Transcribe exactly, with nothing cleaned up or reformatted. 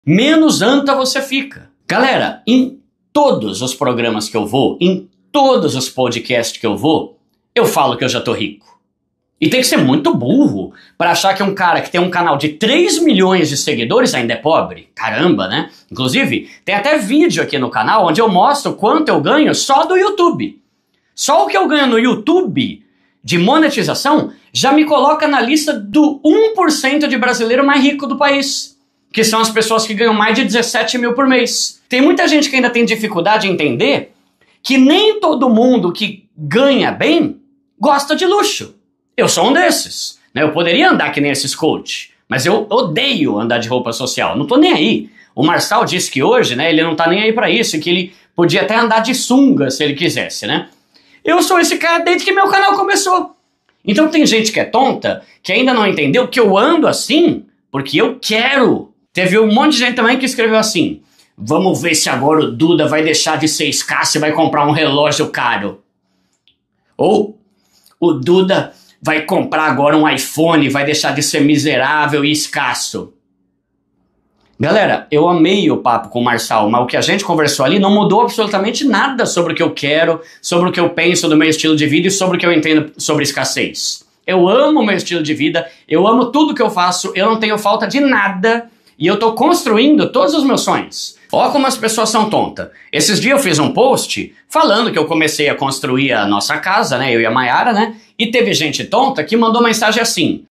menos anta você fica. Galera, em todos os programas que eu vou, em todos os podcasts que eu vou, eu falo que eu já tô rico. E tem que ser muito burro para achar que um cara que tem um canal de três milhões de seguidores ainda é pobre. Caramba, né? Inclusive, tem até vídeo aqui no canal onde eu mostro quanto eu ganho só do YouTube. Só o que eu ganho no YouTube de monetização já me coloca na lista do um por cento de brasileiro mais rico do país, que são as pessoas que ganham mais de dezessete mil por mês. Tem muita gente que ainda tem dificuldade em entender que nem todo mundo que ganha bem gosta de luxo. Eu sou um desses, né? Eu poderia andar que nem esses coach, mas eu odeio andar de roupa social, não tô nem aí. O Marçal disse que hoje, né, ele não tá nem aí pra isso, que ele podia até andar de sunga se ele quisesse, né? Eu sou esse cara desde que meu canal começou. Então tem gente que é tonta, que ainda não entendeu que eu ando assim porque eu quero. Teve um monte de gente também que escreveu assim: vamos ver se agora o Duda vai deixar de ser escasso e vai comprar um relógio caro. Ou o Duda vai comprar agora um iPhone, vai deixar de ser miserável e escasso. Galera, eu amei o papo com o Marçal, mas o que a gente conversou ali não mudou absolutamente nada sobre o que eu quero, sobre o que eu penso do meu estilo de vida e sobre o que eu entendo sobre escassez. Eu amo o meu estilo de vida, eu amo tudo que eu faço, eu não tenho falta de nada e eu tô construindo todos os meus sonhos. Ó como as pessoas são tontas. Esses dias eu fiz um post falando que eu comecei a construir a nossa casa, né, eu e a Mayara, né, e teve gente tonta que mandou mensagem assim: